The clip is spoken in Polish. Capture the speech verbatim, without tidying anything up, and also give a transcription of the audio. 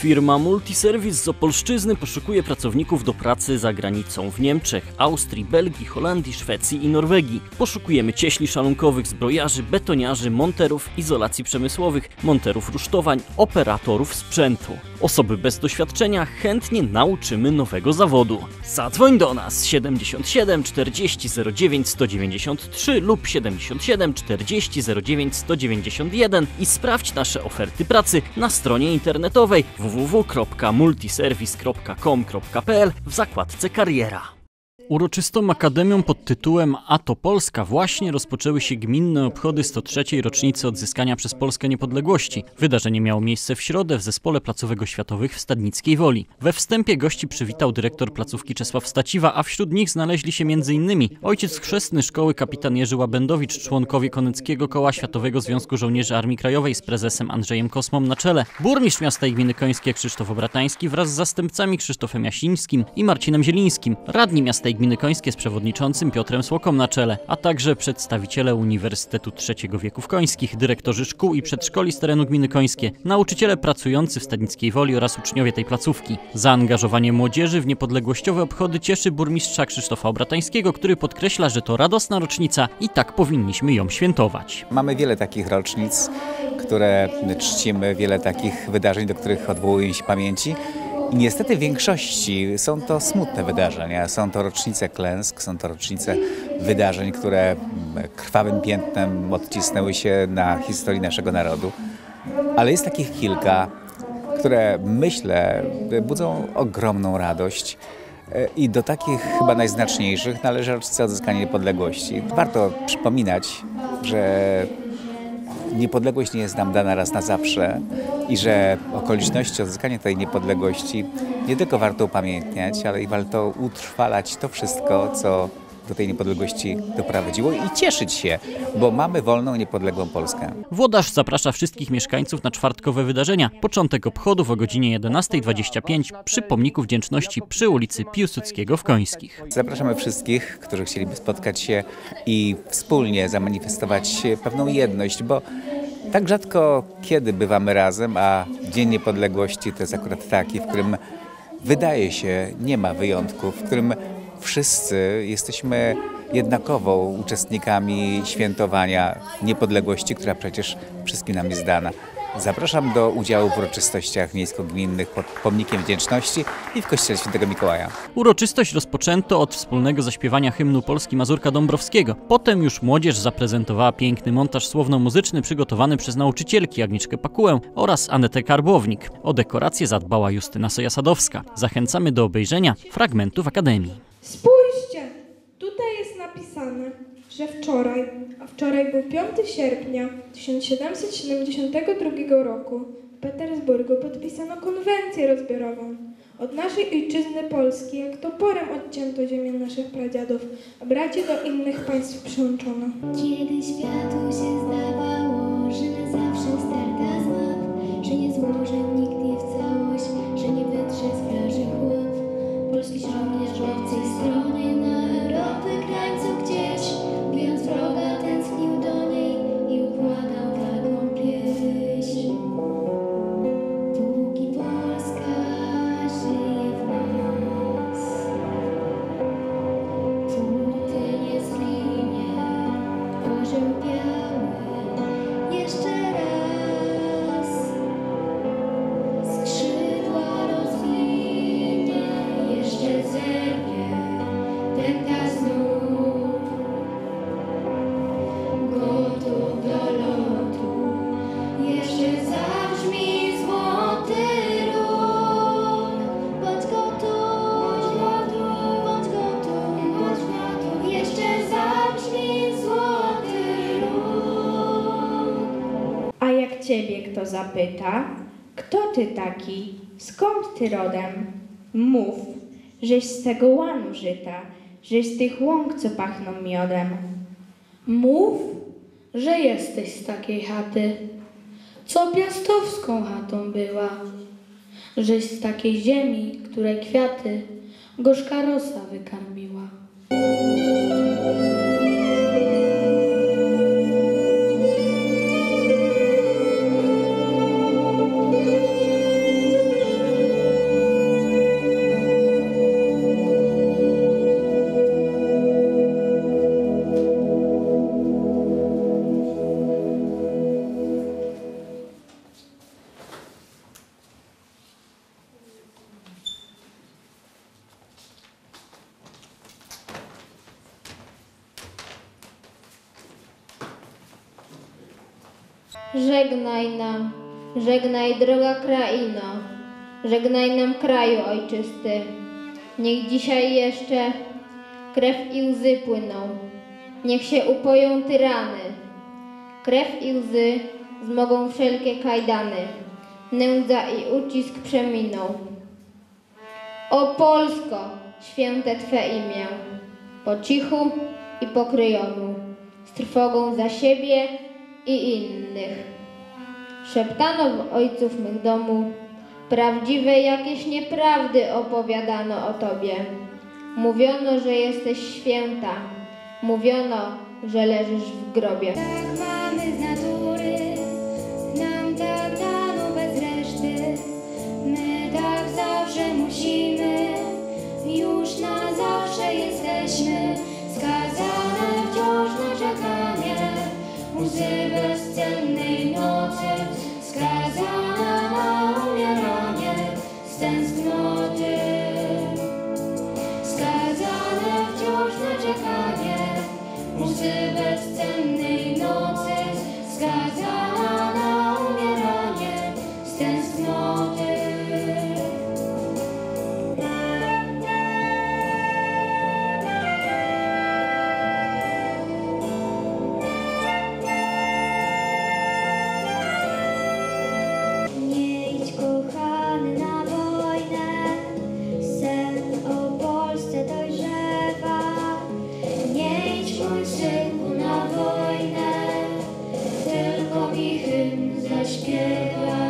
Firma Multiserwis z Opolszczyzny poszukuje pracowników do pracy za granicą w Niemczech, Austrii, Belgii, Holandii, Szwecji i Norwegii. Poszukujemy cieśli szalunkowych, zbrojarzy, betoniarzy, monterów izolacji przemysłowych, monterów rusztowań, operatorów sprzętu. Osoby bez doświadczenia chętnie nauczymy nowego zawodu. Zadzwoń do nas siedemdziesiąt siedem czterdzieści zero dziewięć sto dziewięćdziesiąt trzy lub siedemdziesiąt siedem czterdzieści zero dziewięć sto dziewięćdziesiąt jeden i sprawdź nasze oferty pracy na stronie internetowej w w w kropka multiserwis kropka com kropka p l w zakładce Kariera. Uroczystą akademią pod tytułem A to Polska właśnie rozpoczęły się gminne obchody sto trzeciej rocznicy odzyskania przez Polskę niepodległości. Wydarzenie miało miejsce w środę w Zespole Placówek Oświatowych w Stadnickiej Woli. We wstępie gości przywitał dyrektor placówki Czesław Staciwa, a wśród nich znaleźli się między innymi ojciec chrzestny szkoły kapitan Jerzy Łabędowicz, członkowie Koneckiego Koła Światowego Związku Żołnierzy Armii Krajowej z prezesem Andrzejem Kosmą na czele, burmistrz miasta i gminy Końskie Krzysztof Obratański wraz z zastępcami Krzysztofem Jasińskim i Marcinem Zielińskim, radni miasta i gminy Końskie z przewodniczącym Piotrem Słoką na czele, a także przedstawiciele Uniwersytetu Trzeciego Wieku w Końskich, dyrektorzy szkół i przedszkoli z terenu gminy Końskie, nauczyciele pracujący w Stadnickiej Woli oraz uczniowie tej placówki. Zaangażowanie młodzieży w niepodległościowe obchody cieszy burmistrza Krzysztofa Obratańskiego, który podkreśla, że to radosna rocznica i tak powinniśmy ją świętować. Mamy wiele takich rocznic, które czcimy, wiele takich wydarzeń, do których odwołujemy się pamięci. I niestety w większości są to smutne wydarzenia, są to rocznice klęsk, są to rocznice wydarzeń, które krwawym piętnem odcisnęły się na historii naszego narodu. Ale jest takich kilka, które myślę budzą ogromną radość i do takich chyba najznaczniejszych należy rocznica odzyskania niepodległości. Warto przypominać, że niepodległość nie jest nam dana raz na zawsze i że okoliczności odzyskania tej niepodległości nie tylko warto upamiętniać, ale i warto utrwalać to wszystko, co do tej niepodległości doprowadziło i cieszyć się, bo mamy wolną, niepodległą Polskę. Włodarz zaprasza wszystkich mieszkańców na czwartkowe wydarzenia. Początek obchodów o godzinie jedenastej dwadzieścia pięć przy Pomniku Wdzięczności przy ulicy Piłsudskiego w Końskich. Zapraszamy wszystkich, którzy chcieliby spotkać się i wspólnie zamanifestować pewną jedność, bo tak rzadko kiedy bywamy razem, a Dzień Niepodległości to jest akurat taki, w którym wydaje się, nie ma wyjątków, w którym wszyscy jesteśmy jednakowo uczestnikami świętowania niepodległości, która przecież wszystkim nam jest dana. Zapraszam do udziału w uroczystościach miejsko-gminnych pod Pomnikiem Wdzięczności i w Kościele Świętego Mikołaja. Uroczystość rozpoczęto od wspólnego zaśpiewania hymnu Polski Mazurka Dąbrowskiego. Potem już młodzież zaprezentowała piękny montaż słowno-muzyczny przygotowany przez nauczycielki Agnieszkę Pakułę oraz Anetę Karbownik. O dekorację zadbała Justyna Soja-Sadowska. Zachęcamy do obejrzenia fragmentów Akademii. Spójrzcie, tutaj jest napisane, że wczoraj, a wczoraj był piątego sierpnia tysiąc siedemset siedemdziesiątego drugiego roku w Petersburgu podpisano konwencję rozbiorową. Od naszej ojczyzny Polski jak toporem odcięto ziemię naszych pradziadów, a braci do innych państw przyłączono. Kiedy światu się zdawało, że na zawsze starta z map, że nie złoży nigdy w całość, że nie wytrze z plaży chłop. Polski żołnierz od tej strony na Europę krańcu gdzieś, bijąc wroga tęsknił do niej i układał taką pieśń. Póki Polska żyje w nas, póty nie zginie orzeł biały jeszcze raz. Skrzydła rozwinie, jeszcze zerwie, pęka znów, gotów do lotu, jeszcze zabrzmi złoty róg. Bądź gotów, gotów, bądź gotów, bądź gotów, jeszcze zabrzmi złoty róg. A jak ciebie kto zapyta, kto ty taki, skąd ty rodem? Mów, żeś z tego łanu żyta, żeś z tych łąk, co pachną miodem. Mów, że jesteś z takiej chaty, co piastowską chatą była, żeś z takiej ziemi, której kwiaty gorzka rosa wykarmiła. Żegnaj nam, żegnaj droga kraino, żegnaj nam kraju ojczysty. Niech dzisiaj jeszcze krew i łzy płyną, niech się upoją tyrany. Krew i łzy zmogą wszelkie kajdany, nędza i ucisk przeminą. O Polsko, święte Twe imię, po cichu i po kryjomu, z trwogą za siebie i innych. Szeptano w ojców mych domu, prawdziwe jakieś nieprawdy opowiadano o Tobie. Mówiono, że jesteś święta, mówiono, że leżysz w grobie. Tak mamy z natury, nam tak dano bez reszty. My tak zawsze musimy, już na zawsze jesteśmy skazane wciąż na czekanie. Łzy bezcennej nocy, skazana na umieranie z tęsknoty. Skazane wciąż na czekanie, łzy bezcennej nocy, skazana na umieranie z tęsknoty. Nie idź, kochany, na wojnę, sen o Polsce dojrzewa. Nie idź, mój synku, na wojnę, tylko mi hymn zaśpiewa.